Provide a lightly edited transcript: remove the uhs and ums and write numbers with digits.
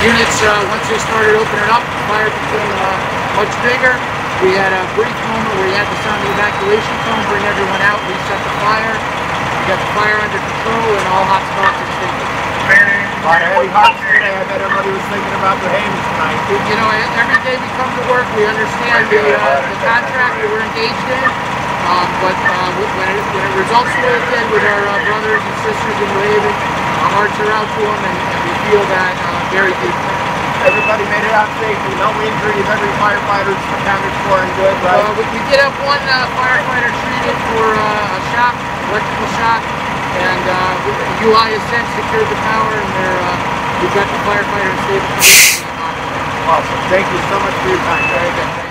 units, once they started opening up, the fire became much bigger. We had a brief moment where we had to sound the evacuation tone, bring everyone out, reset the fire. We got the fire under control and all hot spots extinguished. A lot of heavy hearts today. I bet everybody was thinking about the Hames tonight. You know, every day we come to work, we understand the contract that we're engaged in. But when it results the way it did with our brothers and sisters in New Haven, our hearts are out to them, and we feel that very deeply. Everybody made it out safely. No injuries. Every firefighter's accounted for and good, right? We did have one firefighter treated for a shock, electrical shock, and UI has since secured the power, and we've got the firefighter in stable condition. Awesome. Thank you so much for your time. Very good.